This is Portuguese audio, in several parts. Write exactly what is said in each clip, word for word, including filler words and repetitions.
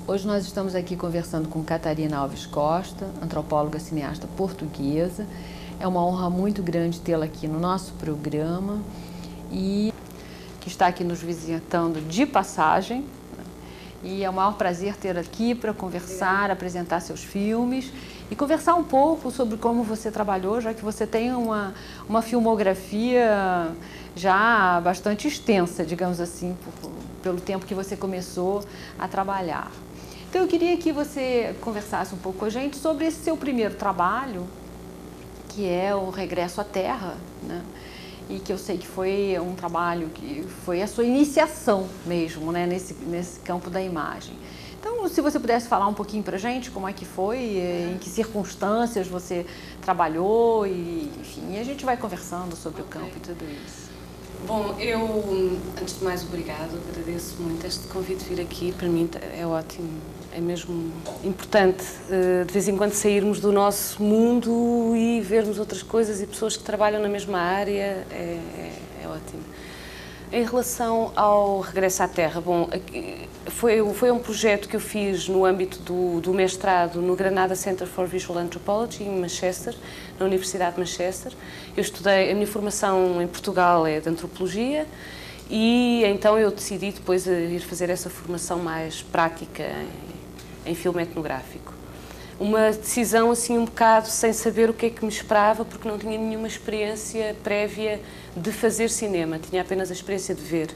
Hoje nós estamos aqui conversando com Catarina Alves Costa, antropóloga cineasta portuguesa. É uma honra muito grande tê-la aqui no nosso programa e que está aqui nos visitando de passagem. E é um maior prazer tê-la aqui para conversar, apresentar seus filmes e conversar um pouco sobre como você trabalhou, já que você tem uma, uma filmografia já bastante extensa, digamos assim, por, pelo tempo que você começou a trabalhar. Então eu queria que você conversasse um pouco com a gente sobre esse seu primeiro trabalho, que é o Regresso à Terra, né? E que eu sei que foi um trabalho que foi a sua iniciação mesmo, né? nesse, nesse campo da imagem. Então, se você pudesse falar um pouquinho para a gente como é que foi, em que circunstâncias você trabalhou, e, enfim, e a gente vai conversando sobre okay. o campo e tudo isso. Bom, eu, antes de mais, obrigado, agradeço muito este convite de vir aqui, para mim é ótimo, é mesmo importante de vez em quando sairmos do nosso mundo e vermos outras coisas e pessoas que trabalham na mesma área, é, é, é ótimo. Em relação ao Regresso à Terra, bom, foi, foi um projeto que eu fiz no âmbito do, do mestrado no Granada Center for Visual Anthropology, em Manchester, na Universidade de Manchester. Eu estudei, a minha formação em Portugal é de Antropologia e então eu decidi depois ir fazer essa formação mais prática em, em filme etnográfico. Uma decisão assim um bocado sem saber o que é que me esperava, porque não tinha nenhuma experiência prévia de fazer cinema, tinha apenas a experiência de ver.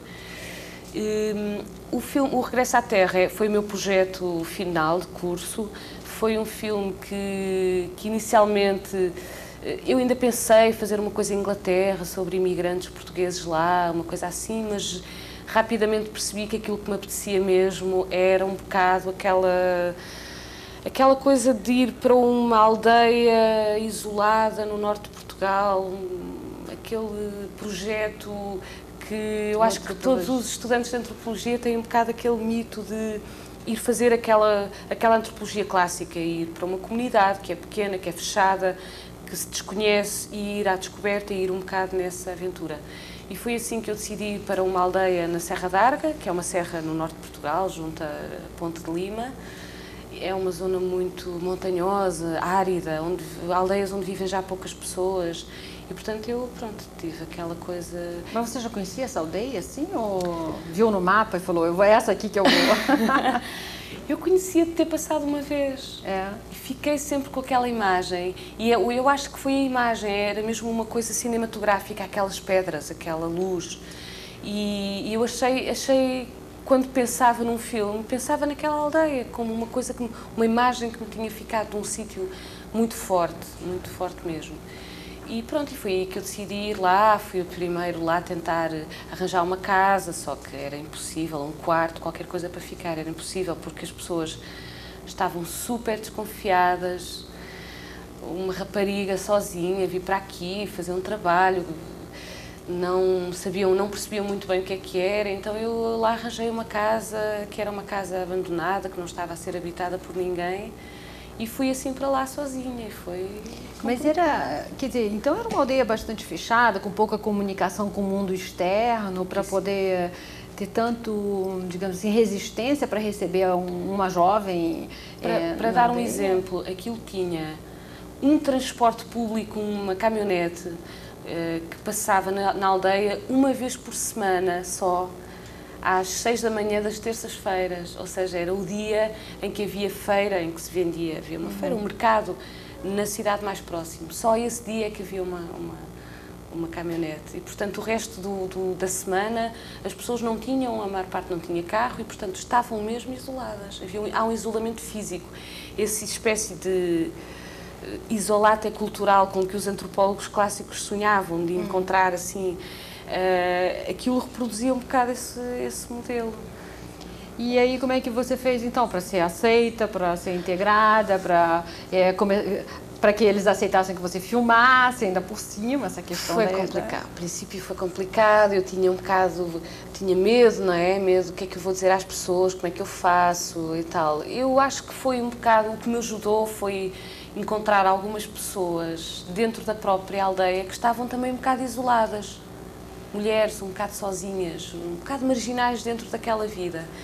Um, o filme O Regresso à Terra foi o meu projeto final de curso, foi um filme que, que inicialmente eu ainda pensei fazer uma coisa em Inglaterra, sobre imigrantes portugueses lá, uma coisa assim, mas rapidamente percebi que aquilo que me apetecia mesmo era um bocado aquela... Aquela coisa de ir para uma aldeia isolada no norte de Portugal, aquele projeto que eu acho que todos os estudantes de antropologia têm um bocado aquele mito de ir fazer aquela, aquela antropologia clássica, ir para uma comunidade que é pequena, que é fechada, que se desconhece e ir à descoberta e ir um bocado nessa aventura. E foi assim que eu decidi ir para uma aldeia na Serra d'Arga, que é uma serra no norte de Portugal, junto à Ponte de Lima. É uma zona muito montanhosa, árida, onde, aldeias onde vivem já poucas pessoas e, portanto, eu, pronto, tive aquela coisa... Mas você já conhecia essa aldeia, assim, ou viu no mapa e falou, eu vou essa aqui que eu vou? Eu conhecia de ter passado uma vez. É. E fiquei sempre com aquela imagem e eu, eu acho que foi a imagem, era mesmo uma coisa cinematográfica, aquelas pedras, aquela luz e, e eu achei... achei quando pensava num filme, pensava naquela aldeia, como uma coisa, que, uma imagem que me tinha ficado de um sítio muito forte, muito forte mesmo. E pronto, e foi aí que eu decidi ir lá, fui o primeiro lá tentar arranjar uma casa, só que era impossível, um quarto, qualquer coisa para ficar, era impossível, porque as pessoas estavam super desconfiadas, uma rapariga sozinha, vir para aqui fazer um trabalho, não sabiam, não percebiam muito bem o que é que era, então eu lá arranjei uma casa que era uma casa abandonada, que não estava a ser habitada por ninguém e fui assim para lá sozinha e foi... Mas era, quer dizer, então era uma aldeia bastante fechada, com pouca comunicação com o mundo externo, para poder ter tanto, digamos assim, resistência para receber uma jovem... Para, é, para dar um exemplo, aquilo tinha um transporte público, uma caminhonete, que passava na, na aldeia uma vez por semana só, às seis da manhã das terças-feiras, ou seja, era o dia em que havia feira, em que se vendia, havia uma uhum. feira, um mercado na cidade mais próxima, só esse dia é que havia uma, uma, uma caminhonete e, portanto, o resto do, do, da semana as pessoas não tinham, a maior parte não tinha carro e, portanto, estavam mesmo isoladas, havia um, há um isolamento físico, essa espécie de isolata cultural com que os antropólogos clássicos sonhavam de encontrar assim, uh, aquilo reproduzia um bocado esse, esse modelo. E aí como é que você fez então para ser aceita, para ser integrada, para é, para que eles aceitassem que você filmasse ainda por cima essa questão? Foi da... complicado, ao princípio foi complicado, eu tinha um bocado, tinha medo, não é? Medo, o que é que eu vou dizer às pessoas, como é que eu faço e tal. Eu acho que foi um bocado, o que me ajudou foi encontrar algumas pessoas dentro da própria aldeia que estavam também um bocado isoladas, mulheres um bocado sozinhas, um bocado marginais dentro daquela vida.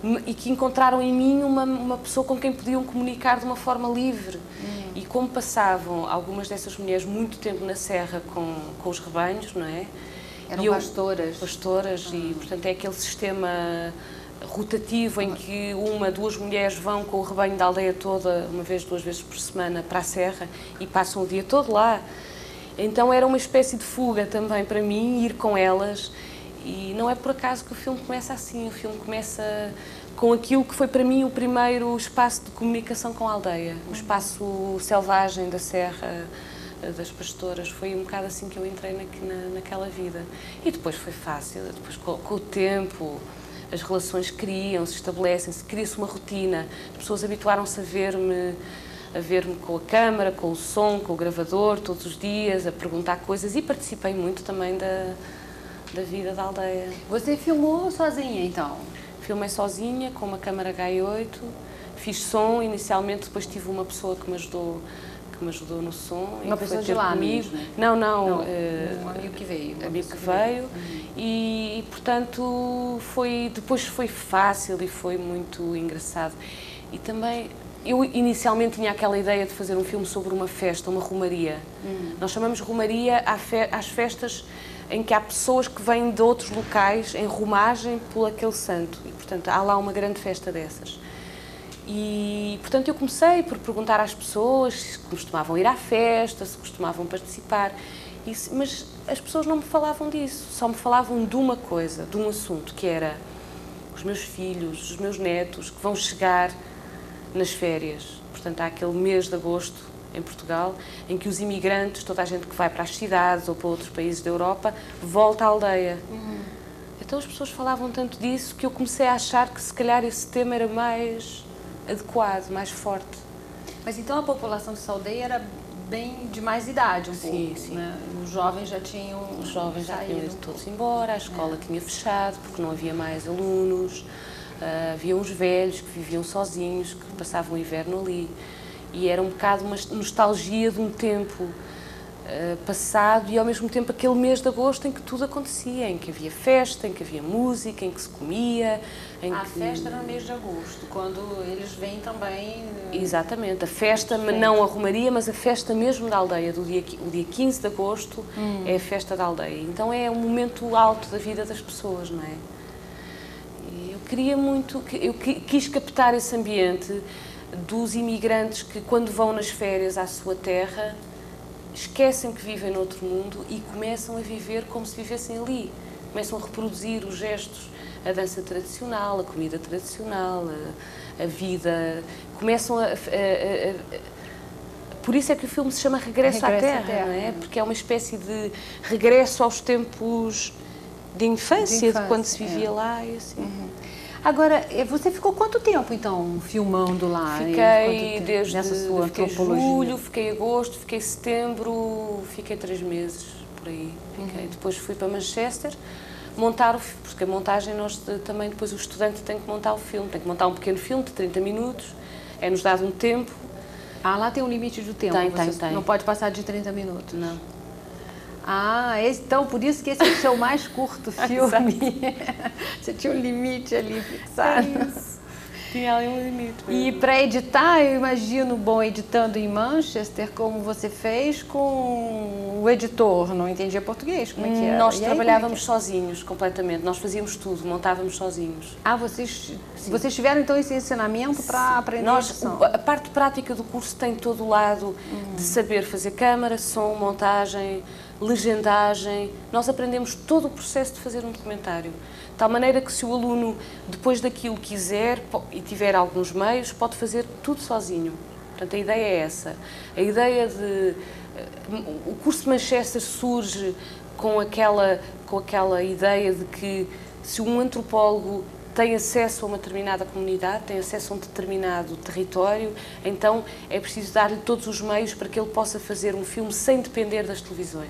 e que encontraram em mim uma, uma pessoa com quem podiam comunicar de uma forma livre. Hum. E como passavam algumas dessas mulheres muito tempo na serra com, com os rebanhos, não é? Eram eu, pastoras. Pastoras, hum. E portanto é aquele sistema rotativo em que uma, duas mulheres vão com o rebanho da aldeia toda, uma vez, duas vezes por semana, para a serra e passam o dia todo lá. Então era uma espécie de fuga também para mim, ir com elas. E não é por acaso que o filme começa assim. O filme começa com aquilo que foi para mim o primeiro espaço de comunicação com a aldeia. O espaço selvagem da serra, das pastoras. Foi um bocado assim que eu entrei na, na, naquela vida. E depois foi fácil, depois com, com o tempo, as relações criam-se, estabelecem-se, cria-se uma rotina. As pessoas habituaram-se a ver-me a ver-me com a câmara, com o som, com o gravador, todos os dias, a perguntar coisas, e participei muito também da, da vida da aldeia. Você filmou sozinha, então? Filmei sozinha, com uma câmara H oito, fiz som inicialmente, depois tive uma pessoa que me ajudou, que me ajudou no som. Uma pessoa de lá comigo. mesmo? Não, não. não uh, um amigo que veio. Um amigo que veio, uhum. e, e, portanto, foi, depois foi fácil e foi muito engraçado. E também... Eu inicialmente tinha aquela ideia de fazer um filme sobre uma festa, uma romaria. Hum. Nós chamamos romaria às festas em que há pessoas que vêm de outros locais em romagem por aquele santo. E, portanto, há lá uma grande festa dessas. E, portanto, eu comecei por perguntar às pessoas se costumavam ir à festa, se costumavam participar. E, mas as pessoas não me falavam disso, só me falavam de uma coisa, de um assunto, que era os meus filhos, os meus netos, que vão chegar nas férias. Portanto, há aquele mês de agosto em Portugal em que os imigrantes, toda a gente que vai para as cidades ou para outros países da Europa, volta à aldeia. Uhum. Então as pessoas falavam tanto disso que eu comecei a achar que se calhar esse tema era mais adequado, mais forte. Mas então a população dessa aldeia era bem de mais idade um sim, pouco, sim. Né? Os jovens já tinham Os jovens já tinham ido todos embora, a escola é. tinha fechado porque não havia mais alunos. Uh, havia uns velhos que viviam sozinhos, que passavam o inverno ali, e era um bocado uma nostalgia de um tempo uh, passado e ao mesmo tempo aquele mês de agosto em que tudo acontecia, em que havia festa, em que havia música, em que se comia. Em a que... festa era no mês de agosto, quando eles vêm também... Exatamente, a festa, não a romaria, mas a festa mesmo da aldeia, do dia, o dia quinze de agosto hum. é a festa da aldeia, então é um momento alto da vida das pessoas, não é? Queria muito, eu quis captar esse ambiente dos imigrantes que, quando vão nas férias à sua terra, esquecem que vivem noutro mundo e começam a viver como se vivessem ali. Começam a reproduzir os gestos, a dança tradicional, a comida tradicional, a, a vida. Começam a, a, a, a... Por isso é que o filme se chama Regresso, Regresso à, terra, à Terra, não é? Porque é uma espécie de regresso aos tempos de infância, de, infância, de quando se vivia é. lá e assim. Uhum. Agora, você ficou quanto tempo, então, filmando lá? Fiquei desde nessa sua fiquei julho, fiquei agosto, fiquei setembro, fiquei três meses, por aí. Fiquei. Uhum. Depois fui para Manchester montar o filme, porque a montagem, nós também, depois o estudante tem que montar o filme, tem que montar um pequeno filme de trinta minutos, é-nos dado um tempo. Ah, lá tem um limite do tempo? Tem, tem, tem. Não pode passar de trinta minutos? Não. Ah, esse, então por isso que esse é o seu mais curto filme. Você tinha um limite ali fixado. É isso. Tinha ali um limite. E para editar, eu imagino, bom, editando em Manchester, como você fez com o editor, não entendia português, como é que era? Nós e aí, trabalhávamos é sozinhos, completamente, nós fazíamos tudo, montávamos sozinhos. Ah, vocês, vocês tiveram então esse ensinamento para aprender nós, a edição? A parte prática do curso tem todo o lado hum. de saber fazer câmara, som, montagem, legendagem. Nós aprendemos todo o processo de fazer um documentário, de tal maneira que se o aluno, depois daquilo quiser e tiver alguns meios, pode fazer tudo sozinho. Portanto, a ideia é essa. A ideia de... O curso de Manchester surge com aquela, com aquela ideia de que se um antropólogo tem acesso a uma determinada comunidade, tem acesso a um determinado território, então é preciso dar-lhe todos os meios para que ele possa fazer um filme sem depender das televisões,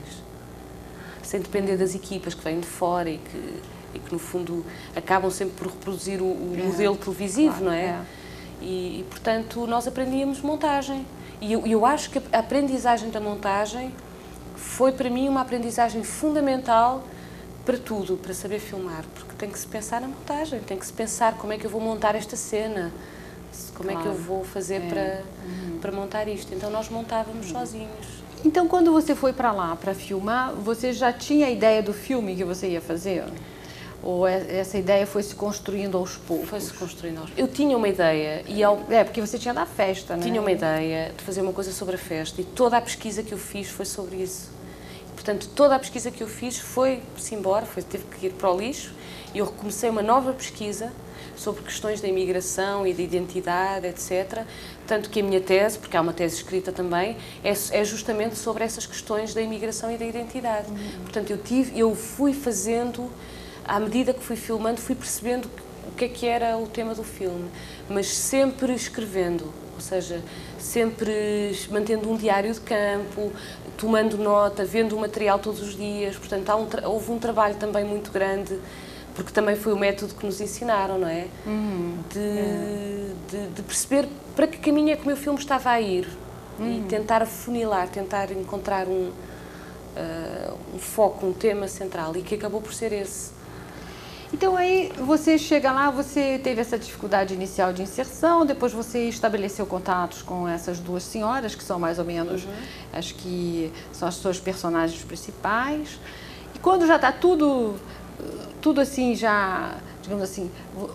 sem depender das equipas que vêm de fora e que, e que no fundo, acabam sempre por reproduzir o, o é, modelo televisivo, claro, não é? é. E, e, portanto, nós aprendíamos montagem. E eu, eu acho que a aprendizagem da montagem foi, para mim, uma aprendizagem fundamental para tudo, para saber filmar, porque tem que se pensar na montagem, tem que se pensar como é que eu vou montar esta cena, como claro. é que eu vou fazer é. para, uhum. para montar isto. Então nós montávamos uhum. sozinhos. Então quando você foi para lá para filmar, você já tinha a ideia do filme que você ia fazer? Ou essa ideia foi se construindo aos poucos? Foi se construindo aos poucos. Eu tinha uma ideia e ao... É, porque você tinha da festa, né? Tinha uma ideia de fazer uma coisa sobre a festa e toda a pesquisa que eu fiz foi sobre isso. Portanto, toda a pesquisa que eu fiz foi-se embora, foi, teve que ir para o lixo e eu recomecei uma nova pesquisa sobre questões da imigração e da identidade, etcétera. Tanto que a minha tese, porque há uma tese escrita também, é, é justamente sobre essas questões da imigração e da identidade. Uhum. Portanto, eu, tive, eu fui fazendo, à medida que fui filmando, fui percebendo o que é que era o tema do filme, mas sempre escrevendo, ou seja, sempre mantendo um diário de campo, tomando nota, vendo o material todos os dias. Portanto, há um, houve um trabalho também muito grande, porque também foi o método que nos ensinaram, não é? Uhum. De, é. De, de perceber para que caminho é que o meu filme estava a ir uhum. e tentar afunilar, tentar encontrar um, uh, um foco, um tema central, e que acabou por ser esse. Então aí você chega lá, você teve essa dificuldade inicial de inserção, depois você estabeleceu contatos com essas duas senhoras, que são mais ou menos, uhum. acho que são as suas personagens principais. E quando já está tudo, tudo assim, já, digamos assim,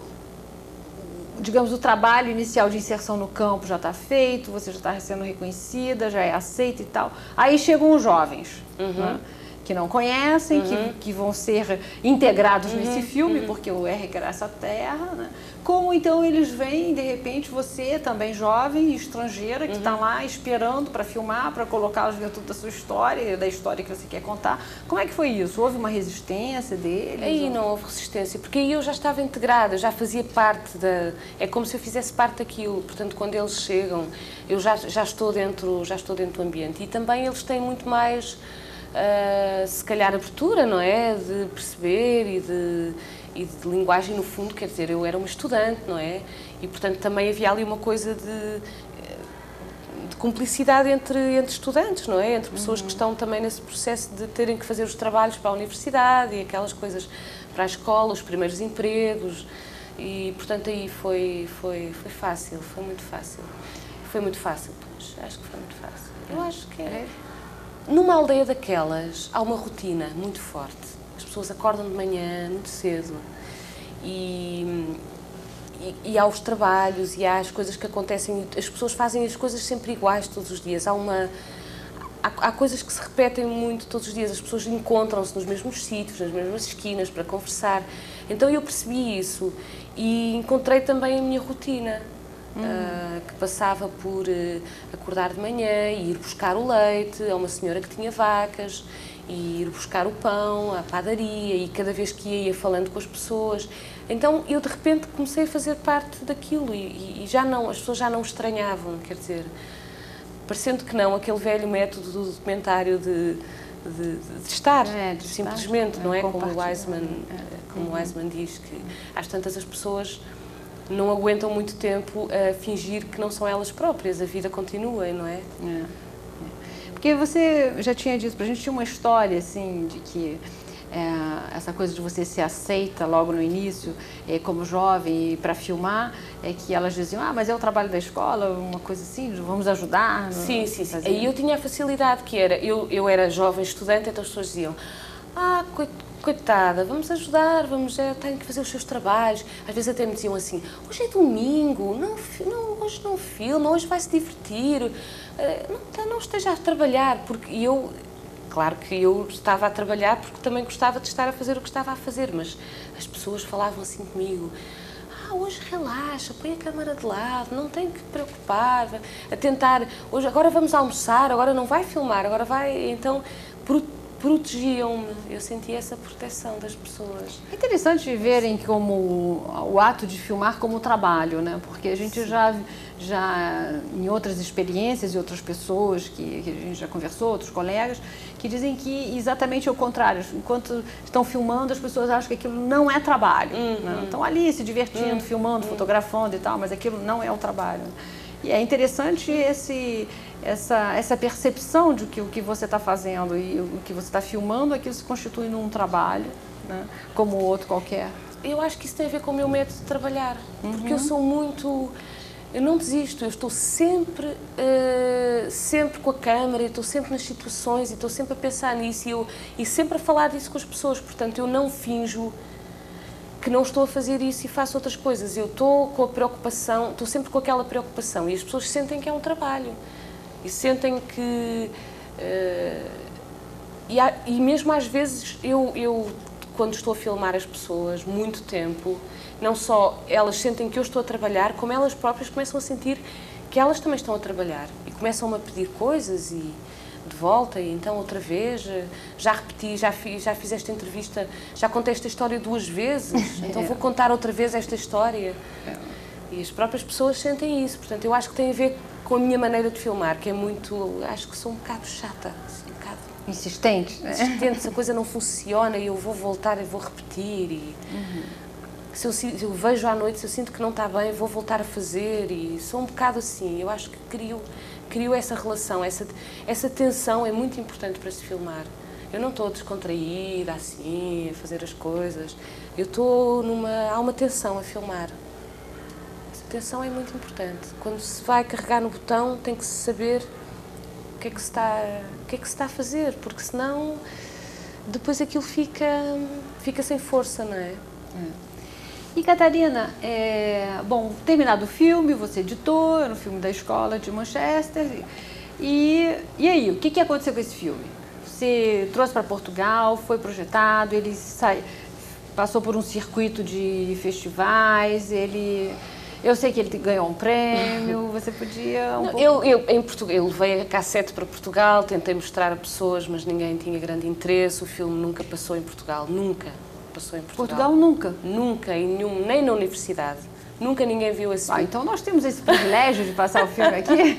digamos, o trabalho inicial de inserção no campo já está feito, você já está sendo reconhecida, já é aceita e tal, aí chegam os jovens, uhum. né? Que não conhecem, uhum. que, que vão ser integrados uhum. nesse filme, uhum. porque o R Regressa à Terra, né? Como então eles veem, de repente, você também jovem, estrangeira, que está uhum. lá esperando para filmar, para colocá-los dentro da sua história, da história que você quer contar. Como é que foi isso? Houve uma resistência deles? Aí ou... não houve resistência, porque aí eu já estava integrada, já fazia parte da... É como se eu fizesse parte daquilo, portanto, quando eles chegam, eu já, já, estou, dentro, já estou dentro do ambiente. E também eles têm muito mais... Uh, se calhar abertura, não é? De perceber e de, e de linguagem, no fundo, quer dizer, eu era uma estudante, não é? E, portanto, também havia ali uma coisa de, de cumplicidade entre, entre estudantes, não é? Entre pessoas uhum. que estão também nesse processo de terem que fazer os trabalhos para a universidade e aquelas coisas para a escola, os primeiros empregos. E, portanto, aí foi, foi, foi fácil, foi muito fácil. Foi muito fácil, pois, acho que foi muito fácil. Eu acho que é... Numa aldeia daquelas, há uma rotina muito forte. As pessoas acordam de manhã, muito cedo, e, e, e há os trabalhos, e há as coisas que acontecem, as pessoas fazem as coisas sempre iguais todos os dias. Há, uma, há, há coisas que se repetem muito todos os dias, as pessoas encontram-se nos mesmos sítios, nas mesmas esquinas, para conversar. Então eu percebi isso e encontrei também a minha rotina. Uhum. Uh, que passava por uh, acordar de manhã e ir buscar o leite a uma senhora que tinha vacas, e ir buscar o pão à padaria, e cada vez que ia, ia falando com as pessoas. Então eu de repente comecei a fazer parte daquilo e, e já não, as pessoas já não estranhavam, quer dizer, parecendo que não, aquele velho método do documentário de, de, de estar, é, de simplesmente, estar, não é? é como o Wiseman, é. como o Wiseman diz, que às tantas as pessoas não aguentam muito tempo a fingir que não são elas próprias, a vida continua, não é? É. Porque você já tinha dito pra gente, tinha uma história assim, de que é, essa coisa de você ser aceita logo no início, é, como jovem, para filmar, é que elas diziam, ah, mas é o trabalho da escola, uma coisa assim, vamos ajudar. Sim, sim, sim. Aí eu tinha a facilidade que era, eu, eu era jovem estudante, então as pessoas diziam, ah, coitado, coitada, vamos ajudar, vamos, é, tem que fazer os seus trabalhos. Às vezes até me diziam assim, hoje é domingo, não, não, hoje não filma, hoje vai se divertir, não, não esteja a trabalhar, porque eu, claro que eu estava a trabalhar porque também gostava de estar a fazer o que estava a fazer, mas as pessoas falavam assim comigo, ah, hoje relaxa, põe a câmara de lado, não tem que preocupar, a tentar, hoje, agora vamos almoçar, agora não vai filmar, agora vai, então, por protegiam-me, eu senti essa proteção das pessoas. É interessante verem como o ato de filmar como trabalho, né? Porque a gente já, já, em outras experiências e outras pessoas que, que a gente já conversou, outros colegas, que dizem que exatamente o contrário, enquanto estão filmando, as pessoas acham que aquilo não é trabalho. Uhum. Né? Estão ali se divertindo, uhum. filmando, uhum. fotografando e tal, mas aquilo não é o trabalho. E é interessante esse, essa, essa percepção de que o que você está fazendo e o que você está filmando, aquilo se constitui num trabalho, né? Como outro qualquer? Eu acho que isso tem a ver com o meu método de trabalhar, uhum. porque eu sou muito... Eu não desisto, eu estou sempre, uh, sempre com a câmara, eu estou sempre nas situações e estou sempre a pensar nisso e, eu, e sempre a falar disso com as pessoas, portanto eu não finjo que não estou a fazer isso e faço outras coisas, eu estou com a preocupação, estou sempre com aquela preocupação e as pessoas sentem que é um trabalho e sentem que... Uh, e, há, e mesmo às vezes eu, eu, quando estou a filmar as pessoas muito tempo, não só elas sentem que eu estou a trabalhar, como elas próprias começam a sentir que elas também estão a trabalhar e começam-me a pedir coisas e de volta e então outra vez, já repeti, já fiz, já fiz esta entrevista, já contei esta história duas vezes, então vou contar outra vez esta história. E as próprias pessoas sentem isso, portanto eu acho que tem a ver com a minha maneira de filmar, que é muito, acho que sou um bocado chata, assim, um bocado... Insistente, né? Insistente, se a coisa não funciona e eu vou voltar e vou repetir e... Uhum. Se eu, se eu vejo à noite, se eu sinto que não está bem, vou voltar a fazer e sou um bocado assim. Eu acho que crio, crio essa relação, essa, essa tensão é muito importante para se filmar. Eu não estou descontraída assim, a fazer as coisas. Eu estou numa... Há uma tensão a filmar. Essa tensão é muito importante. Quando se vai carregar no botão, tem que se saber o que é que se está, o que é que se está a fazer, porque senão depois aquilo fica, fica sem força, não é? É. E Catarina, é, bom, terminado o filme, você editou no filme da escola de Manchester, e, e aí, o que, que aconteceu com esse filme? Você trouxe para Portugal, foi projetado, ele sai, passou por um circuito de festivais, ele... Eu sei que ele ganhou um prêmio, você podia... Um Não, pouco... eu, eu, em Portugal, eu levei a cassete para Portugal, tentei mostrar a pessoas, mas ninguém tinha grande interesse, o filme nunca passou em Portugal, nunca. Passou em Portugal. Portugal nunca? Nunca, em nenhum, nem na universidade. Nunca ninguém viu esse filme. Ah, então nós temos esse privilégio de passar o filme aqui?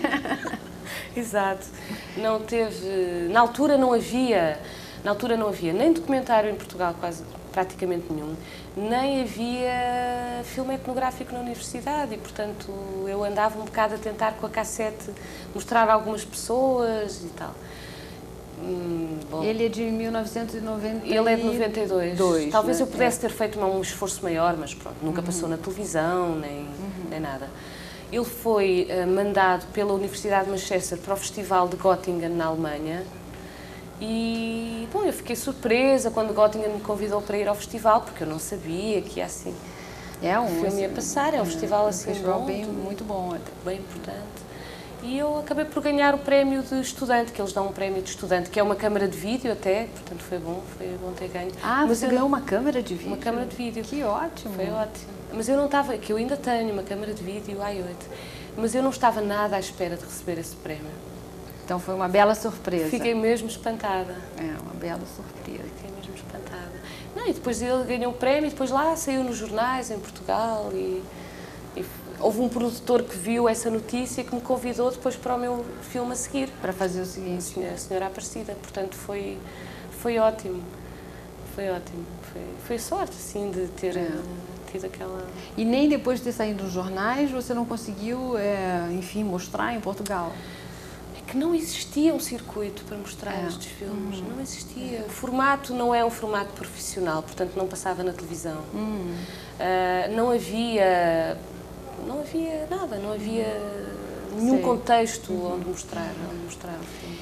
Exato. Não teve... Na altura não havia... Na altura não havia nem documentário em Portugal, quase praticamente nenhum, nem havia filme etnográfico na universidade e, portanto, eu andava um bocado a tentar com a cassete mostrar a algumas pessoas e tal. Hum, ele é de mil novecentos e noventa e dois. Ele é de noventa e dois. Dois, Talvez né? eu pudesse ter feito um esforço maior, mas pronto, nunca uhum. passou na televisão, nem, uhum. nem nada. Ele foi uh, mandado pela Universidade de Manchester para o Festival de Göttingen, na Alemanha. E, bom, eu fiquei surpresa quando Göttingen me convidou para ir ao festival, porque eu não sabia que ia assim. É um o filme ia passar, é um é, festival assim um festival bom, bem, muito bom, até. Bem importante. E eu acabei por ganhar o prémio de estudante, que eles dão um prémio de estudante, que é uma câmara de vídeo até, portanto foi bom, foi bom ter ganho. Ah, mas você ganhou uma câmara de vídeo? Uma câmara de vídeo. Que ótimo. Foi ótimo. Mas eu não estava, que eu ainda tenho uma câmara de vídeo, I oito, mas eu não estava nada à espera de receber esse prémio. Então foi uma bela surpresa. Fiquei mesmo espantada. É, uma bela surpresa. Fiquei mesmo espantada. Não, e depois ele ganhou o prémio, e depois lá saiu nos jornais em Portugal e... e houve um produtor que viu essa notícia que me convidou depois para o meu filme a seguir. Para fazer o seguinte. A senhora, a senhora Aparecida. Portanto, foi, foi ótimo. Foi ótimo. Foi, foi sorte, assim, de ter é. tido aquela... E nem depois de ter saído dos jornais você não conseguiu, é, enfim, mostrar em Portugal? É que não existia um circuito para mostrar é. estes filmes. Hum. Não existia. O formato não é um formato profissional, portanto, não passava na televisão. Hum. Uh, não havia... Não havia nada, não havia nenhum Sei. contexto uhum. onde mostrar, onde mostrar o filme.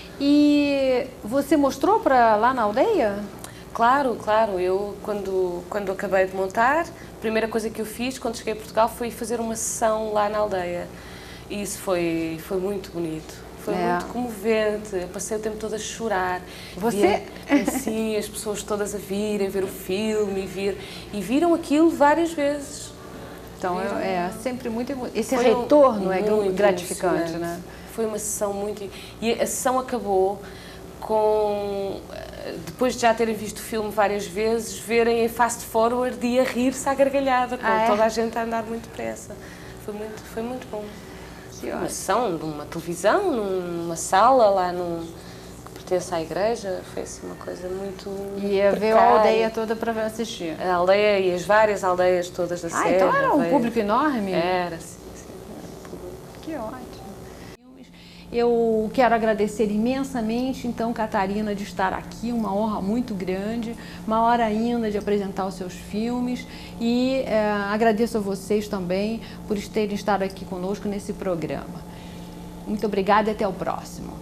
E você mostrou para lá na aldeia? Claro, claro. Eu, quando, quando acabei de montar, a primeira coisa que eu fiz quando cheguei a Portugal foi fazer uma sessão lá na aldeia. E isso foi, foi muito bonito. Foi é. muito comovente. Eu passei o tempo todo a chorar. Você? Via, assim, as pessoas todas a virem, ver o filme e, vir, e viram aquilo várias vezes. Então, é sempre muito... Esse foi retorno um, é muito gratificante, né? Foi uma sessão muito... E a sessão acabou com... Depois de já terem visto o filme várias vezes, verem em fast forward e a rir-se à gargalhada, com ah, é? toda a gente a andar muito depressa. Foi muito, foi muito bom. Que uma sessão numa televisão, numa sala lá no... pertence à igreja, foi assim uma coisa muito E ia ver a aldeia toda para assistir? A aldeia e as várias aldeias todas da ah, Serra. Ah, então era um veio... público enorme? Era, sim, sim. Era um público. Que ótimo. Eu quero agradecer imensamente, então, Catarina, de estar aqui, uma honra muito grande, uma hora ainda de apresentar os seus filmes e é, agradeço a vocês também por terem estado aqui conosco nesse programa. Muito obrigada e até o próximo.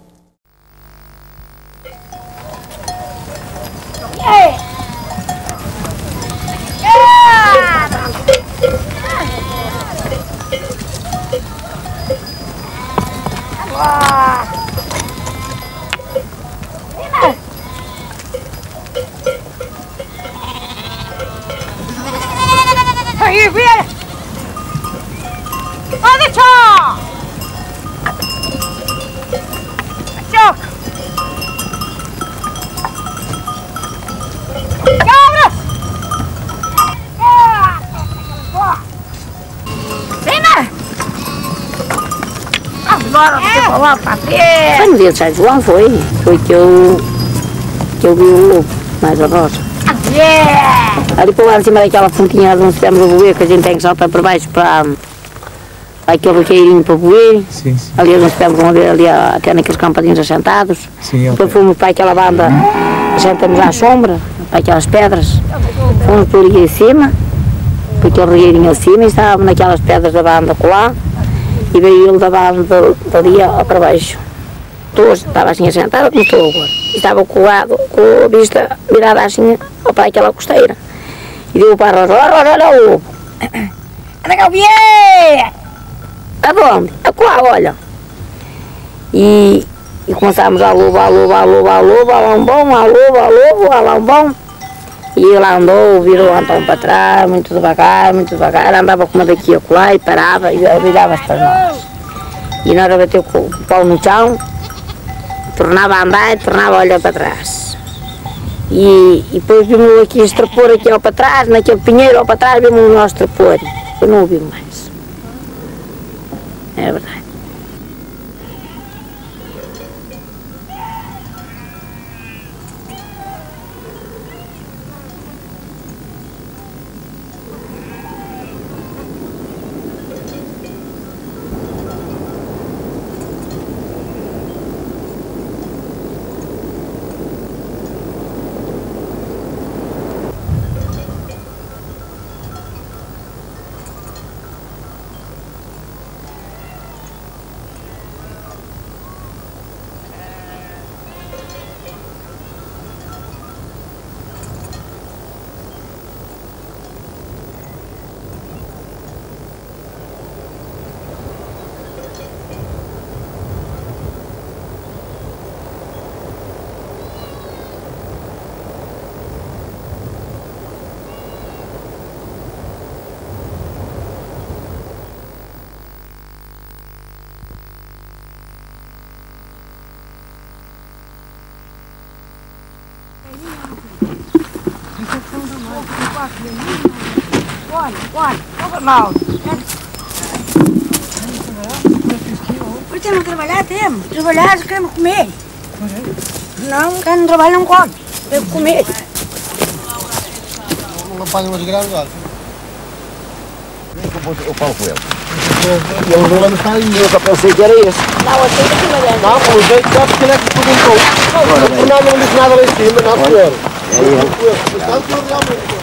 Yeah! Yeah! Ah! Aí, vira! Olha só! Tchau! Cabra! Cima! Agora você falar pra quê? Foi no dia de São João, foi. Foi que eu, que eu vi o lobo, mais a rosa. Yeah! Ali para lá em cima daquela fontinha onde tivemos a boer, que a gente tem que saltar para baixo para, para aquele roqueirinho para boer. Sim, sim. Ali nós tivemos uma vez ali até naqueles campadinhos assentados. Sim, depois okay. fomos para aquela banda, sentamos à sombra, para aquelas pedras. Fomos por ali em cima, por aquele roqueirinho acima, e estávamos naquelas pedras da banda colar. E veio ele da banda dali para baixo. Todos, estava assim assentado como estou agora. E estava colado, com a vista virada assim para aquela costeira. E deu para a Rosa, olha, olha, olha o lobo. Anda cá, vier! Aonde? Acolá, olha. E, e começámos a lobo, a lobo, a lobo, a lobo, a lambão, a lobo, a lobo, a lambão. E ele andou, virou então para trás, muito devagar, muito devagar, andava como daqui a colar e parava e virava-se para nós. E na hora bateu com o pau no chão, tornava a andar e tornava a olhar para trás. E, e depois vimos aqui estrapor aqui ao para trás, naquele pinheiro ao para trás, vimos o nosso estrapor. Eu não o vi mais. É verdade. Olha, olha, olha, Ronaldo. Por que não trabalhar? Temos. Trabalhar, queremos comer. Não, quem não trabalha não come. Temos que comer. Não fazem umas gravidades. Eu falo com ele. E ele não está aí. Eu só pensei que era esse. Não, eu sei que trabalhando. Não, pelo jeito sabe que ele é que perguntou. Não, o Fernando não disse nada lá em cima, não, senhor. É ele. Está de tudo realmente.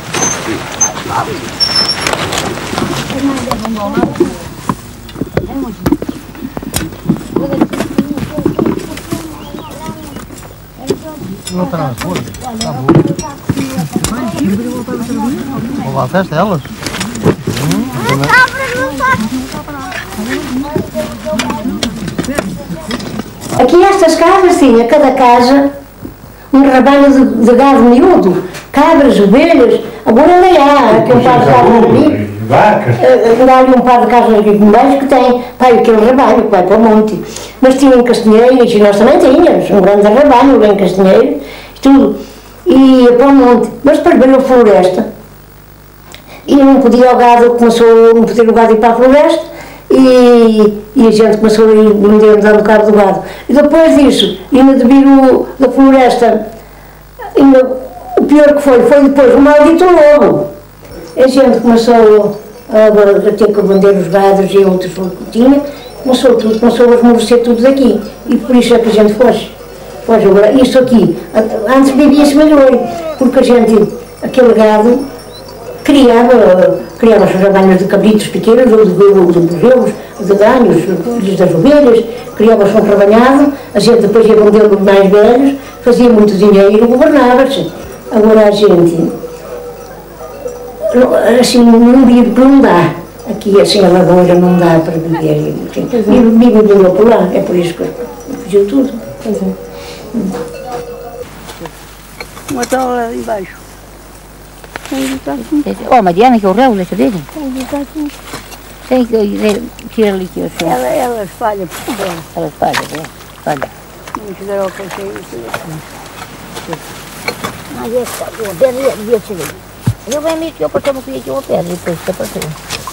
Não está na folha? Está bom. Vou lá à festa delas? Aqui estas casas tinha cada casa um rebanho de, de gado miúdo, cabras, ovelhas, agora anda lá, aqui um par de casas ali, agora ali um par de casas aqui com baixo que tem, pai, aquele rebanho que vai para o monte, mas tinham castanheiros e nós também tínhamos, um grande rebanho, bem castanheiro, tudo, e ia para o monte, mas depois veio a floresta, e não podia o gado, começou, não podia o gado ir para a floresta, E, e a gente começou a ir dando cabo do gado. E depois disso, ainda de vir o, da floresta, ainda, o pior que foi, foi depois o maldito lobo. A gente começou a, a ter que vender os gados e outros que tinha, começou tudo, começou a esmorecer tudo daqui. E por isso é que a gente foge. Foge agora. Isto aqui, antes vivia-se melhor, porque a gente, aquele gado, criava, criava as rebanhas de cabritos pequenos, ou de, de, de borregos, de ganhos, filhos das ovelhas, criava-se um rebanhado, a gente depois ia vendendo mais velhos, fazia muito dinheiro e governava-se. Agora a gente, assim, não vive, não dá. Aqui, assim, a Lagoa não dá para viver. Assim. Vive, vive de lá por lá, é por isso que fugiu tudo. Pois é. Uma está lá embaixo. Oh, Mariana, que horreu, deixa dele. Tem que tirar ali que eu sei. Ela, ela espalha por fora. Ela espalha, é? Espalha. Não fizeram o que eu sei. Mas essa, a pedra devia ser ali. Eu venho mesmo que eu passei uma coisa aqui, uma pedra, depois que passou.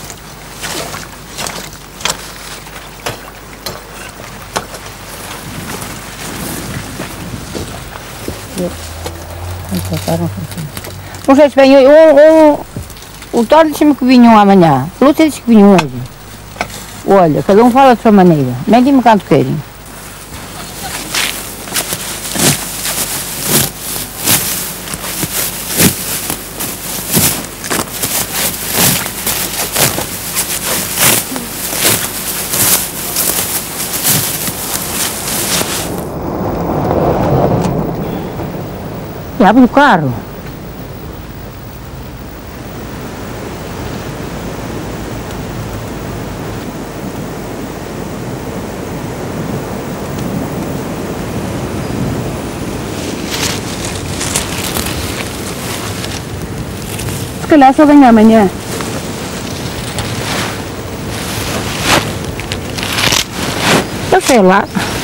Não sei se vem, o, o, o Tony disse-me que vinham amanhã, o Lúcia disse que vinham hoje. Olha, cada um fala de sua maneira, nem dime quanto querem. E abre o carro. Se calhar só vem amanhã. Eu sei lá.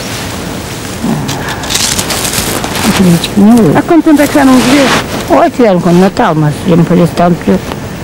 Há quanto tempo é que já não os vê? Olha, fizeram com o Natal, mas já me parece tanto que...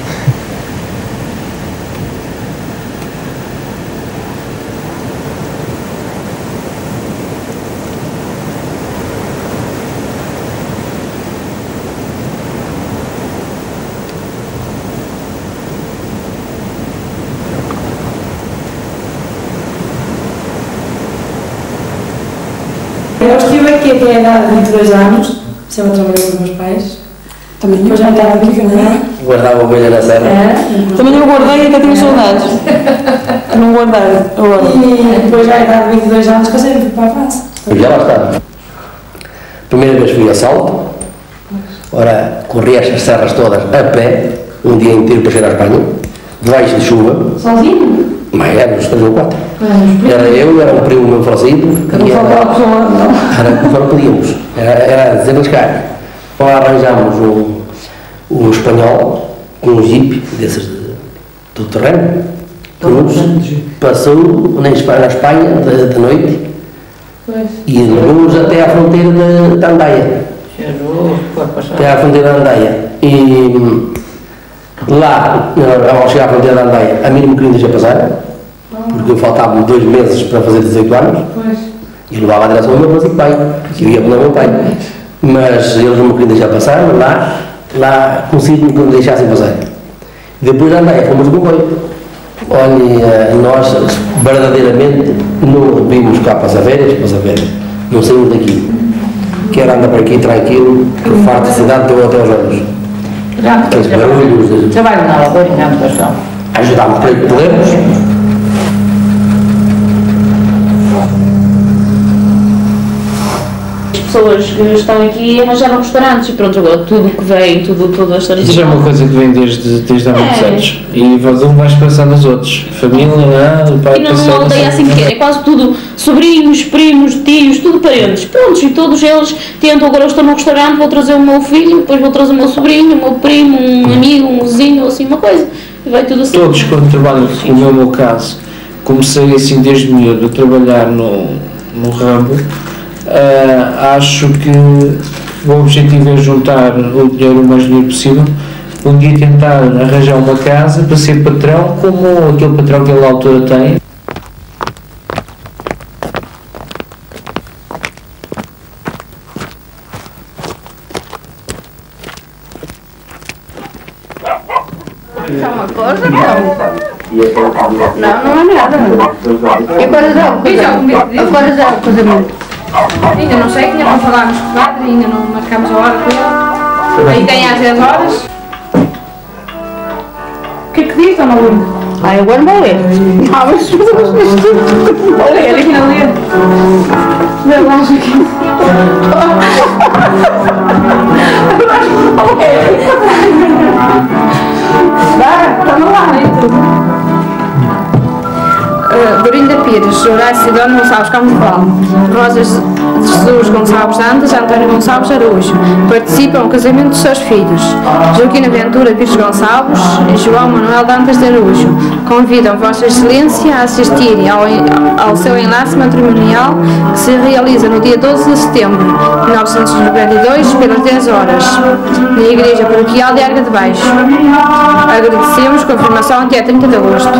Eu estive aqui até a idade de vinte e dois anos, sempre a trabalhar com os meus pais. Também depois já estava aqui também. Guardava a ovelha na serra. É. Também eu guardei e até tenho saudades. Não guardar agora. E depois já a idade de vinte e dois anos casei-me, fui para a França. Eu já lá estava. Primeira vez fui a Salto. Ora, corri estas serras todas a pé, um dia inteiro para chegar à Espanha, debaixo de chuva. Sozinho? Mas era os três ou quatro. Era eu, era um primo meu falecido. Cada um faltava a pessoa, não? Era como podíamos. Era, era desenrascar. Lá arranjámos um, um espanhol com um jipe desses de, do terreno que nos passou na Espanha, na Espanha de, de noite e levou-nos até à fronteira de, de Andaia. Até à fronteira de Andaia. E lá, ao chegar à fronteira de Andaia, a mim não me queriam deixar passar, porque eu faltava dois meses para fazer dezoito anos. E levava a direção do meu princípio pai, que eu ia pelo meu pai. Mas eles não me queriam deixar passar, lá, lá consegui que me deixassem passar. Depois de Andaia fomos de comboio. Olha, nós verdadeiramente não vimos cá passaférias, passaférias, não saímos daqui. Quero andar por aqui tranquilo, que farto de cidade deu até aos olhos. Aqueles barulhos. Trabalho na lavoura, em campo de Castelo. Ajudámos para que podemos. As pessoas que estão aqui arranjaram restaurantes e pronto, agora tudo que vem, tudo, toda a história. Isso é uma coisa que vem desde, desde há muitos É. anos. E um vais passando aos outros. Família, não, o pai E não passando. uma aldeia assim pequena, é quase tudo sobrinhos, primos, tios, tudo parentes. Prontos, e todos eles tentam, agora eu estou num restaurante, vou trazer o meu filho, depois vou trazer o meu sobrinho, o meu primo, um amigo, um vizinho, ou assim, uma coisa. E vai tudo assim. Todos, quando trabalham, como é o meu caso, comecei assim desde miúdo a trabalhar no, no ramo. Uh, acho que o objetivo é juntar o dinheiro o mais dinheiro possível, um dia tentar arranjar uma casa para ser patrão, como aquele patrão que ele na altura tem. É uma coisa, não. Não, não há nada. E quando é o casamento? Quando é o casamento? Ainda não sei, ainda não falámos com o padre, ainda não marcámos a hora com ele. Aí tem às dez horas. O que é que diz, dona Lourdes? Ah, eu agora vou ler. Ah, mas vou ler. Aqui na ler. Vê lá aqui. Vai, vamos lá, então. Uh, Dorinda Pires, Horácio Sidónio Gonçalves Camufal, Rosas de Jesus Gonçalves Dantas, António Gonçalves Araújo. Participam no casamento dos seus filhos, Joaquina Ventura Pires Gonçalves e João Manuel Dantas de Araújo. Convidam Vossa Excelência a assistirem ao, ao seu enlace matrimonial que se realiza no dia doze de setembro de mil novecentos e noventa e dois, pelas dez horas, na Igreja Paroquial de Arga de Baixo. Agradecemos confirmação até trinta de agosto.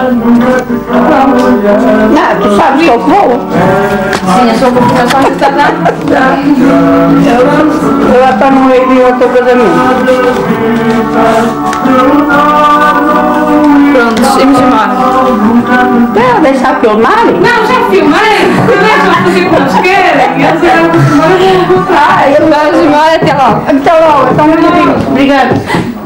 Não, tu sabes que eu vou. Sim, a sua confirmação que está a dar. Eu, eu até não ir ao teu casamento. Pronto, vamos embora. Quer deixar filmar? Não, já filmei. Deixa eu fazer como eles querem. Eles eram muito Ah, eu vamos embora até logo. Até logo, então muito obrigado.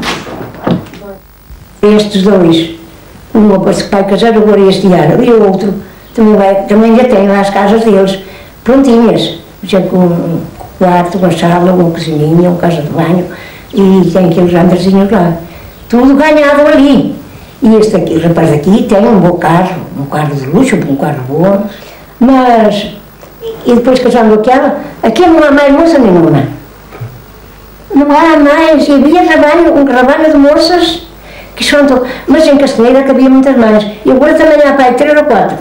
Estes dois. Um para se vai casar agora este ano e o outro também, vai, também já tem lá as casas deles prontinhas, já com um quarto, uma sala, uma cozinha, uma casa de banho e tem aqueles andarzinhos lá, tudo ganhado ali. E este aqui, o rapaz daqui tem um bom carro, um carro de luxo, um carro bom, mas e depois casando aquela, aqui não há mais moça nenhuma, não há mais, e havia trabalho, um trabalho de moças que são to... mas em Castanheira cabia muitas mais, e agora também há pai três ou quatro.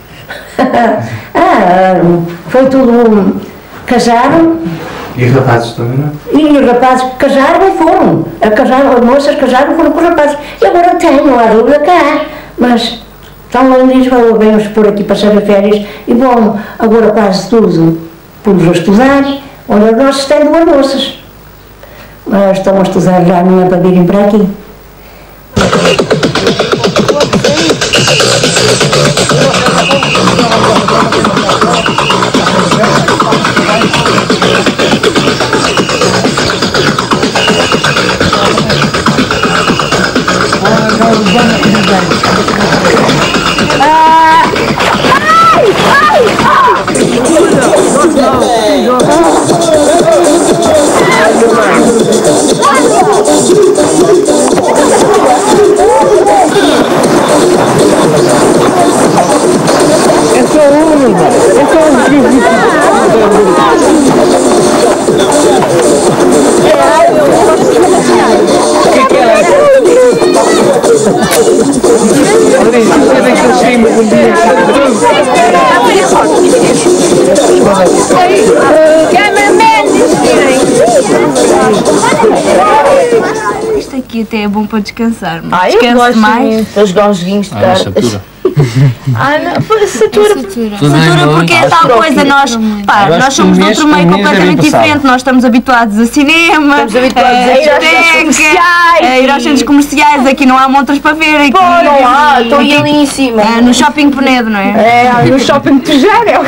Ah, foi tudo, casaram. E rapazes também não? E os rapazes casaram e foram, a casaram, as moças casaram e foram com os rapazes, e agora tem, não há dúvida cá, mas estão lá em Lisboa, vêm-nos por aqui passar as férias, e vão agora quase tudo, pomos a estudar, olha, os nossos têm duas moças, mas estão a estudar já, não é para virem para aqui. Isto aqui até é bom para descansar. Ah, eu descanso gosto mais. Os gãozinhos de Ah, satura. Ah, não, foi satura. Satura, satura porque é tal coisa, nós, pá, nós somos de outro meio completamente diferente, nós estamos habituados a cinema, Estamos habituados a ir aos centros comerciais, a ir aos centros comerciais, aqui não há montras para ver. Aqui, Pô, não há, estão aqui, ali em cima. É, no shopping Penedo, não é? É, no shopping Tejar, é o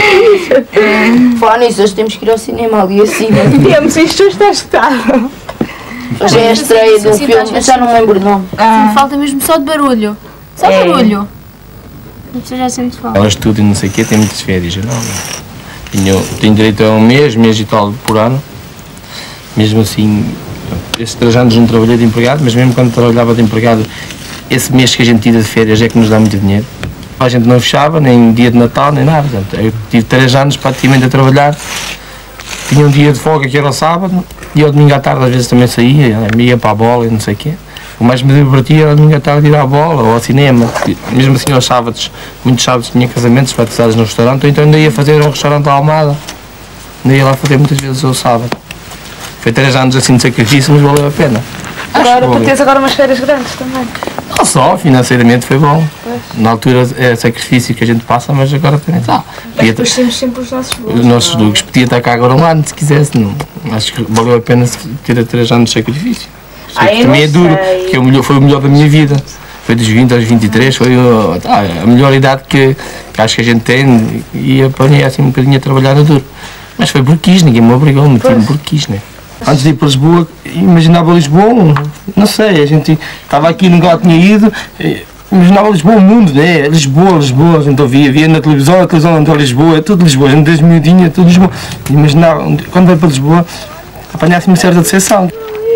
que Falar nisso, hoje temos que ir ao cinema ali acima. Temos, isto hoje está escutado. Hoje é a estreia de um filme, mas já não lembro o nome. Ah. Falta mesmo só de barulho, só É. barulho. Não precisa já sempre falar. Ela estuda e não sei o quê, tem muitas férias. Eu não, tenho, tenho direito a um mês, mês e tal por ano. Mesmo assim, esses três anos não trabalhei de empregado, mas mesmo quando trabalhava de empregado, esse mês que a gente tira de férias é que nos dá muito dinheiro. A gente não fechava, nem dia de Natal, nem nada. Portanto, eu tive três anos praticamente a trabalhar. Tinha um dia de folga que era o sábado, e ao domingo à tarde às vezes também saía, ia para a bola e não sei o quê. O mais me divertia era domingo à tarde ir à bola ou ao cinema, porque mesmo assim aos sábados, muitos sábados tinha casamentos batizados no restaurante, ou então ainda ia fazer um restaurante à Almada, ainda ia lá fazer muitas vezes ao sábado. Foi três anos assim de sacrifício, mas valeu a pena. Agora, para teres agora umas férias grandes também. Não só, financeiramente foi bom. Pois. Na altura é sacrifício que a gente passa, mas agora também está. Mas depois temos sempre os nossos Os nossos lucros. Podia estar cá agora um ano, se quisesse. Não. Acho que valeu a pena ter três anos de sacrifício. Ah, que também é duro, que é o melhor, foi o melhor da minha vida. foi dos vinte aos vinte e três, foi uh, tá, a melhor idade que, que acho que a gente tem, e apanhei assim um bocadinho a trabalhar no duro. Mas foi porque quis, ninguém me obrigou, meti-me porque quis, né? Antes de ir para Lisboa, imaginava Lisboa, não sei, a gente estava aqui, nunca lá tinha ido, imaginava Lisboa, o mundo, né? Lisboa, Lisboa, a gente ouvia, via na televisão, a televisão não está Lisboa, é tudo Lisboa, a gente desde miudinha, tudo Lisboa. Imaginava, quando veio para Lisboa, apanhasse uma certa decepção.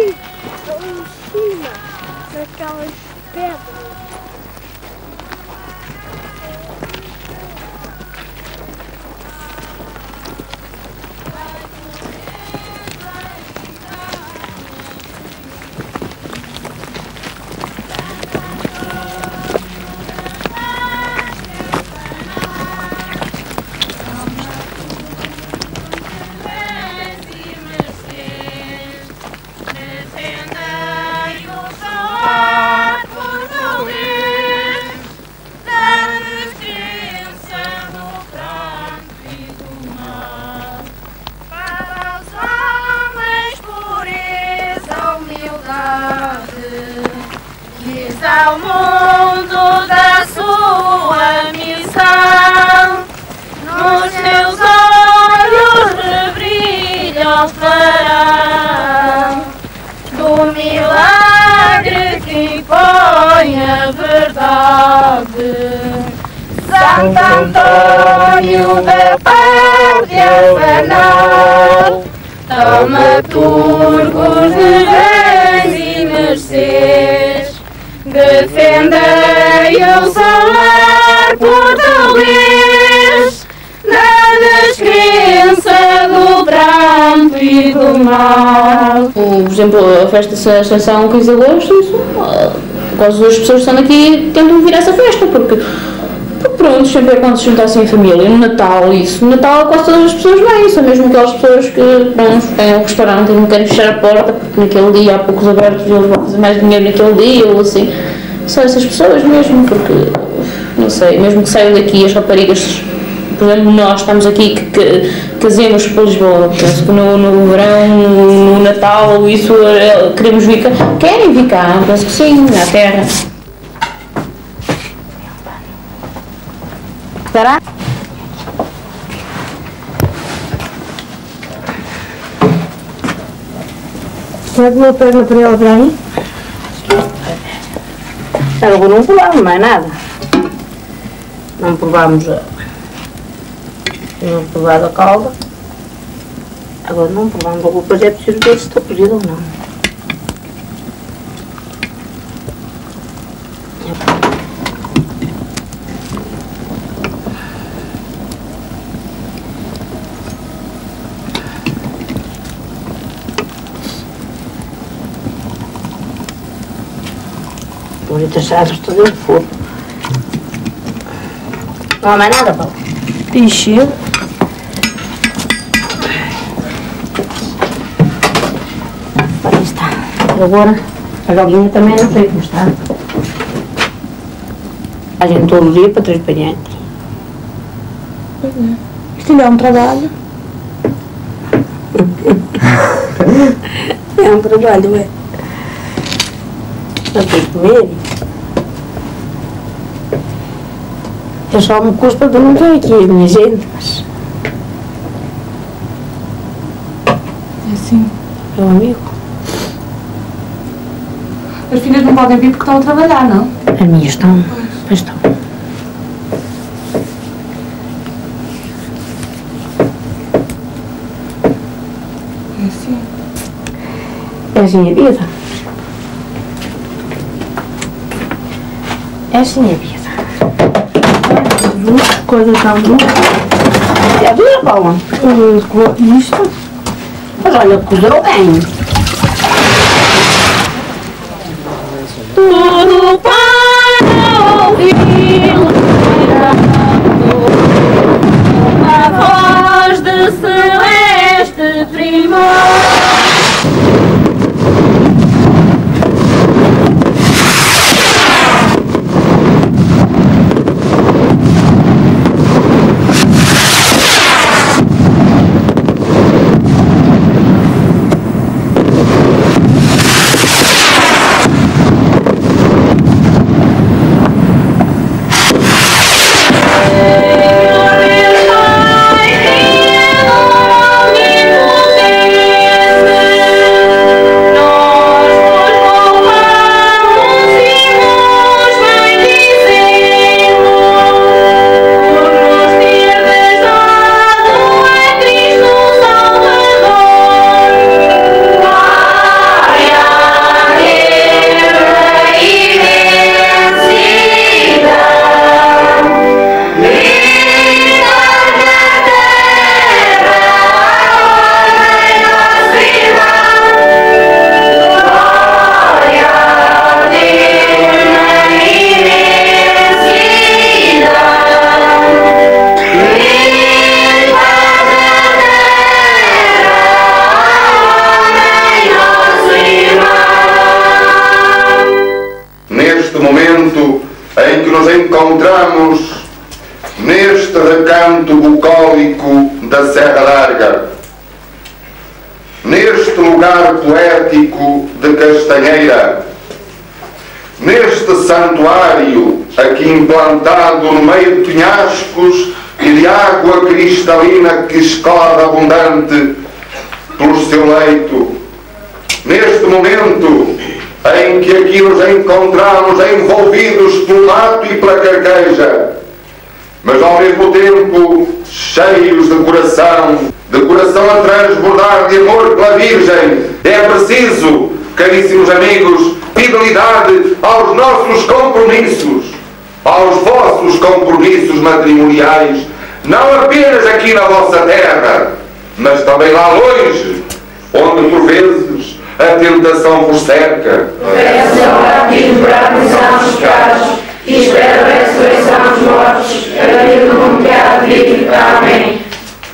Ao mundo da sua missão, nos teus olhos rebrilha o clarão do milagre que impõe a verdade. Santo Antônio da Pátria Fanal, toma turgos de bens e mercês, defendei o solar português da descrença do pranto e do mal. Por exemplo, a festa da Ascensão, quinze de agosto, isso, quase as pessoas que estão aqui tentam vir a essa festa, porque, porque pronto, sempre é quando se junta assim a família. No Natal, isso, no Natal quase todas as pessoas vêm, são mesmo aquelas pessoas que pronto, têm um restaurante e não querem fechar a porta, porque naquele dia há poucos abertos e eles vão fazer mais dinheiro naquele dia, ou assim. São essas pessoas mesmo, porque, não sei, mesmo que saiam daqui as raparigas, por exemplo, nós estamos aqui que, que casemos para Lisboa, penso que no, no verão, no, no Natal, isso, queremos vir cá, querem vir cá, penso que sim, na terra. Será? Será que uma perna para ela para aí? Agora não provamos mais nada. Não provamos a... Não provado a calda. Agora não provamos a roupa, é preciso ver se está cozida ou não. Bonita chaves tudo em fogo. Não há mais nada, Paulo? Encheu. Aí está. Agora, a galinha também não sei como está. A gente todo dia para três panhete. Isto ainda é um trabalho. É um trabalho, é. Para ter que comer. Eu só me custa de não ter aqui a minha gente, mas... É assim. Meu amigo. As filhas não podem vir porque estão a trabalhar, não? As minhas estão. Pois estão. É assim. É assim a vida. É assim a vida. Coisa tão boa. É a vida boa. Isto. Mas olha, cozeu bem. Tudo para ouvir uma voz de celeste primor. em que nos encontramos neste recanto bucólico da Serra Larga, neste lugar poético de Castanheira, neste santuário aqui implantado no meio de penhascos e de água cristalina que escorre abundante pelo seu leito, neste momento em que aqui nos encontramos envolvidos pelo mato e pela carqueja, mas ao mesmo tempo cheios de coração, de coração a transbordar de amor pela Virgem, é preciso, caríssimos amigos, fidelidade aos nossos compromissos, aos vossos compromissos matrimoniais, não apenas aqui na vossa terra, mas também lá longe, onde por vezes a tentação vos cerca. Redenção aqui por atenção dos pecados e espera a ressurreição dos mortos, cada dia do mundo que há de vir. Amém.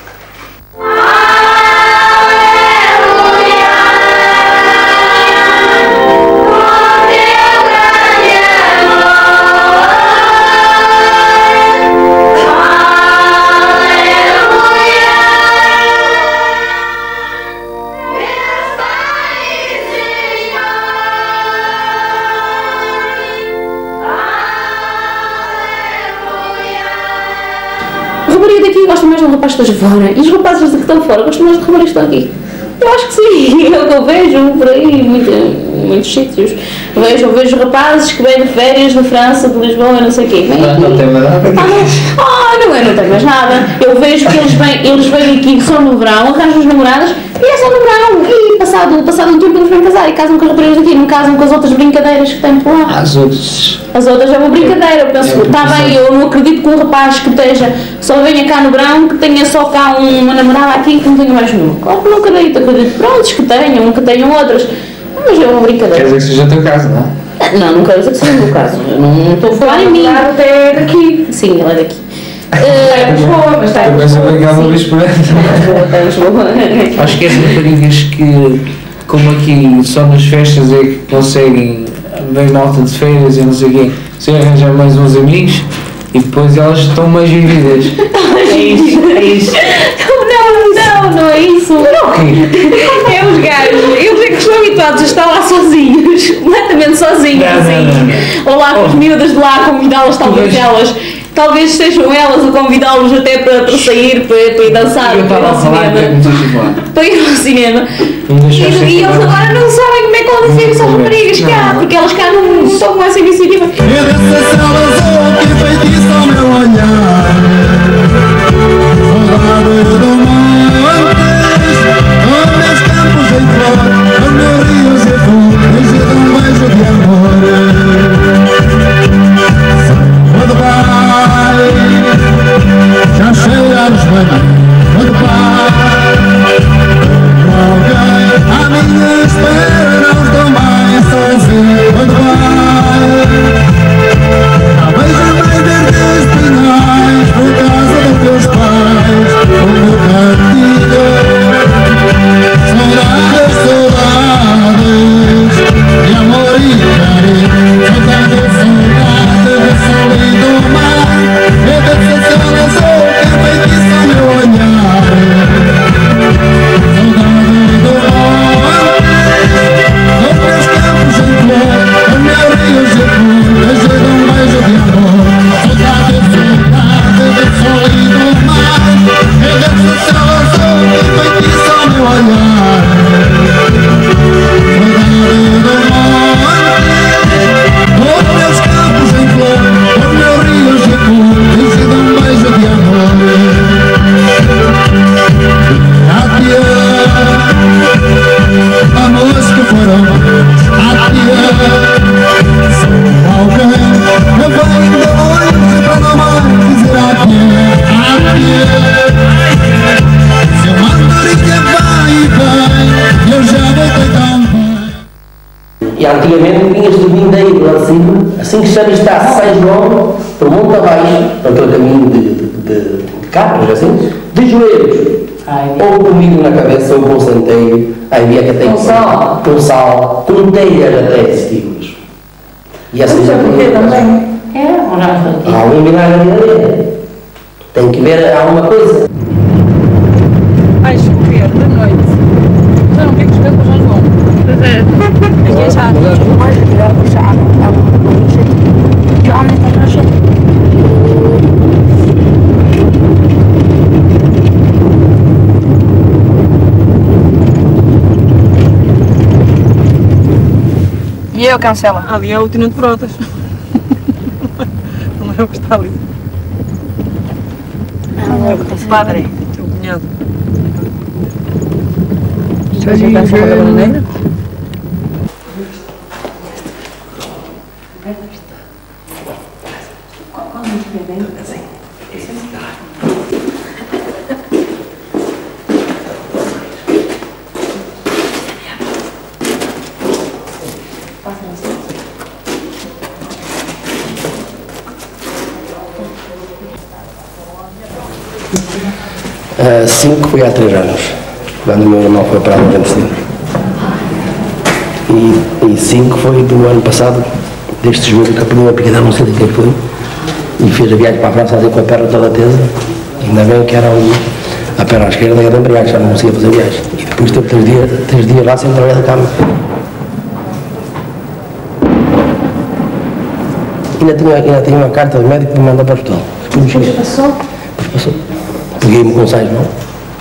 Gosto mais de um rapaz que esteja fora e os rapazes que estão fora gostam mais de rapazes que estão aqui. Eu acho que sim, é o que eu vejo por aí, muito, muitos sítios. Vejo, eu vejo rapazes que vêm de férias de França, de Lisboa, não sei o quê. Vêm não, não tem mais nada. Ah, não, ah, não é, não tem mais nada. Eu vejo que eles vêm, eles vêm aqui só no verão, arranjam os namoradas e é só no verão. E passado, passado um tempo eles vêm casar e casam com as raparigas daqui, não casam com as outras brincadeiras que têm por lá. As outras. As outras é uma brincadeira. Eu penso, está é bem, eu não acredito que um rapaz que esteja, só venha cá no verão, que tenha só cá uma namorada aqui que não tenha mais nenhum. Claro que não acredito, acredito prontos que tenham, que tenham outras. Mas é uma brincadeira. Quer dizer que seja o teu caso, não? Não, não quero dizer que seja o meu caso. Eu não, não estou a falar em mim. É daqui. Sim, ela é daqui. É Lisboa, mas está em Lisboa. Eu penso no Lisboa. Está em Lisboa. Acho que as raparigas que, como aqui, só nas festas é que conseguem ver malta de férias e não sei o quê, se arranjar mais uns amigos e depois elas estão mais vividas. É isso, é isso. Não, não, não é isso. Não, o quê? É os gajos, eles é que estão habituados a estar lá sozinhos, completamente sozinhos, não, assim. Não, não, não. Ou lá com as miúdas de lá, convidá-las, talvez elas. Talvez sejam elas a convidá-los até para, para sair, para, para ir dançar, eu para ir ao cinema. Para ir ao cinema. E, e eles agora não sabem como é que elas dizem que são raparigas cá, porque elas cá não, não estão com essa iniciativa. Já cheira os banhos do pai. Alguém à minha espera não estou mais sozinho quando vai. Talvez a mãe verdes pinhais por casa dos teus pais. O meu cantinho, saudades, saudades de amor e carinho. Saudades, saudades de sol e do mar. Meu Deus do céu, eu sou quem feitiça o meu olhar. Saudade do monte, dos meus campos em flor, dos meus rios de cor, desejo um beijo de amor. Saudade, saudade do sol e do mar. Meu Deus do céu, eu sou quem feitiça o meu olhar. Saudade do monte, dos meus campos em flor, dos meus rios de cor, desejo um beijo de amor. Amores que foram adiante, sou alguém que vem de longe para não mais dizer adiante. Seu andarilha vai e vem, eu já voltei tão bem. E antigamente vinhas do Vindeiro lá de cima, assim que chamas está a São João, por monte abaixo, para aquele caminho de, de, de, de carros, assim, de joelhos. Ou comigo na cabeça, ou com santeio, havia que tem com sal, com sal, com telhas até vestíbulos. E assim já também. É É, há algum milagre ali. Tem que ver alguma coisa. Vai chover de noite. Já não fico chover, já vão. Pois é. Aqui é chato. Mais virar o chá. Já não está chato. E eu, cancela. Ali é o Tenente Brotas. Não é o que está ali. É o padre. Teu cunhado. Já já está a falar da bananeira? Uh, cinco foi há três anos, quando o meu irmão foi para a noventa de setembro. E, e cinco foi do ano passado, deste joelho que apanhou a piqueira, não sei de quem foi, e fez a viagem para a França ali com a perna toda tesa. Ainda bem que era um, a perna à esquerda e a da embriagem, já não conseguia fazer viagem. E depois teve três dias, três dias lá sem trabalhar da cama. Ainda tinha, ainda tinha uma carta do médico que me mandou para o hospital. Depois passou? Depois passou. Peguei-me com sais, não?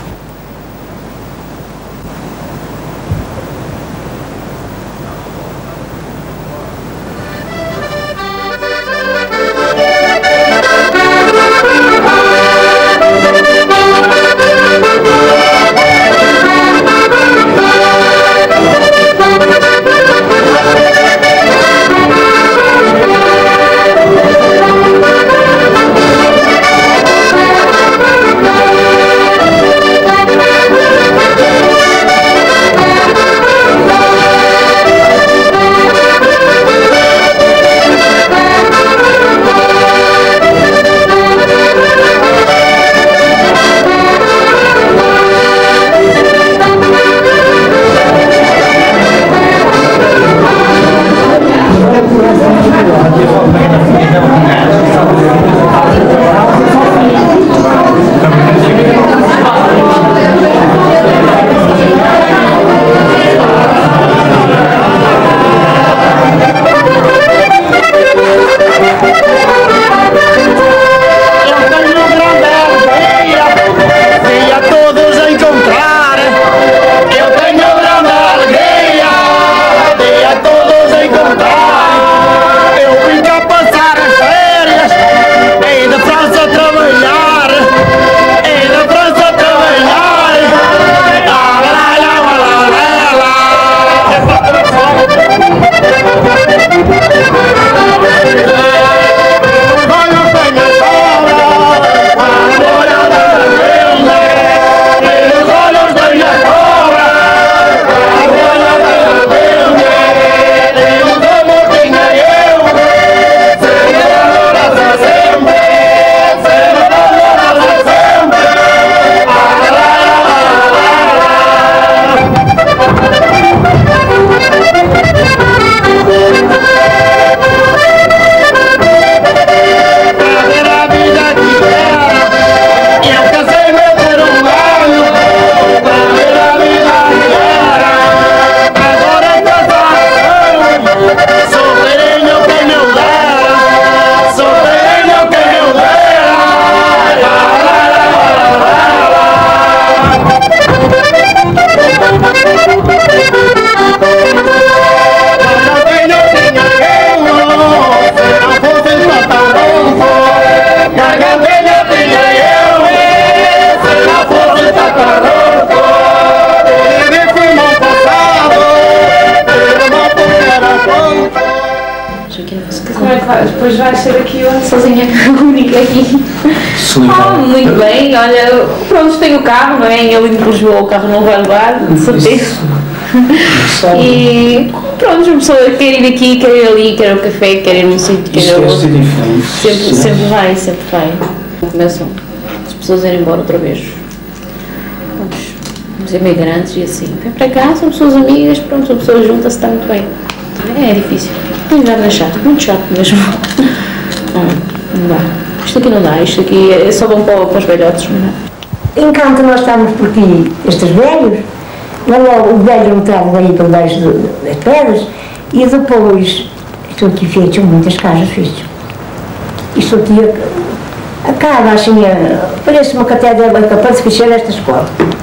Depois vai ser aqui eu sozinha, única aqui. Ah, muito bem, olha, pronto, tenho o carro, não é? Em ali de Lisboa o carro não vai levar, de certeza. E pronto, uma pessoa quer ir aqui, quer ir ali, quer o café, quer ir num sítio, quer ir ao outro. Sempre, sempre vai, sempre vai. Começam as pessoas a ir embora outra vez. Os imigrantes e assim. Vem para cá, são pessoas amigas, pronto, são pessoas juntas, está muito bem. É difícil. Tem nada chato, muito chato mesmo. Não, não dá. Isto aqui não dá, isto aqui é só bom para, para os velhotes, não é? Enquanto nós estamos por aqui, estes velhos, logo o velho entrava daí por baixo das pedras e depois, isto aqui feito, muitas casas feito. Isto aqui acaba assim, parece uma catedral capaz de fechar esta escola.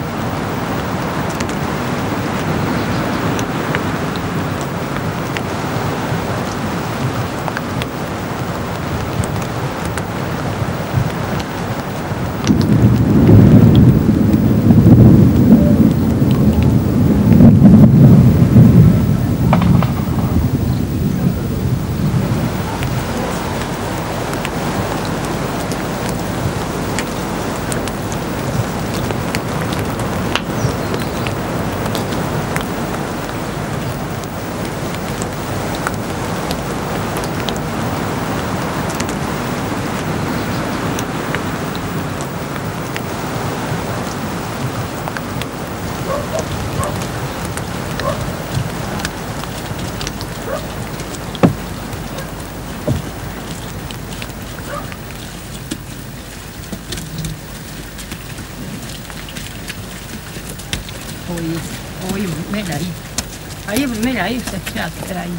Oi, oi, melhor aí. Aí, melhor aí, você fica, espera aí.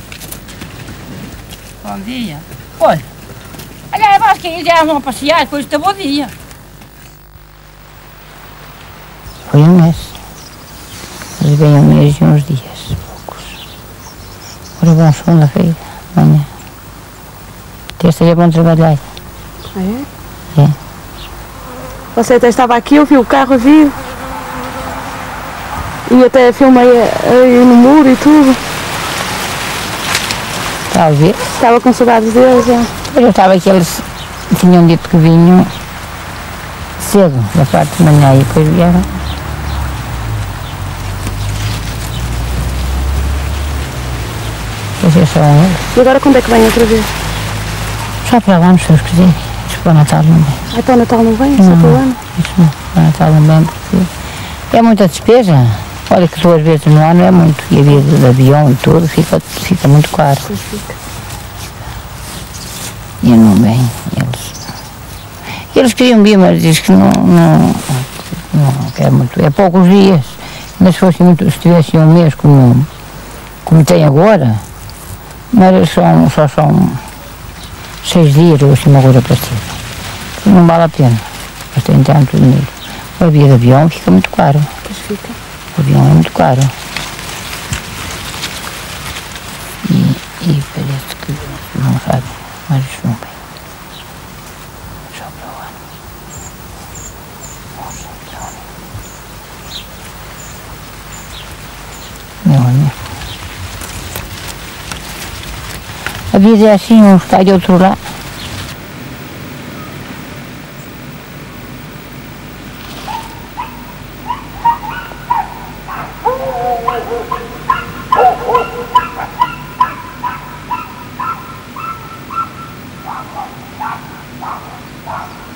Bom dia. Olha, olha, eu acho que eles já vão passear, depois do bom dia. Foi um mês. Eles vêm um mês e uns dias, poucos. Agora vão segunda-feira, amanhã. Terça-feira vão trabalhar. Ah, é? É. Você até estava aqui, eu vi o carro, vi. E até filmei aí no muro e tudo. Talvez. Estava com saudades deles, já. Eu estava aqui, eles tinham dito que vinham cedo, da parte de manhã, e depois vieram. Depois são eles. E agora quando é que vem outra vez? Só para lá, se Deus quiser. Se para o Natal não vem. Ah, então o Natal não vem? Só Não, para o ano? isso não. Para o Natal não vem porque é muita despesa. Olha que duas vezes no ano é muito. E a vida de avião e tudo fica, fica muito caro. Sim, fica. E não vem. Eles, eles queriam vir, mas diz que não, não, não quer muito. É poucos dias. Mas se fosse muito, se tivesse um mês como, como tem agora, mas são, só são seis dias ou assim uma coisa parecida. Não vale a pena. Mas tem tanto dinheiro. A via de avião fica muito caro. Pois fica. O avião é muito caro. E, e parece que não sabe, mas isso não vem. Só para o ano. Não sei para onde. Meu amigo. A vida é assim, um está de outro lado. Wow.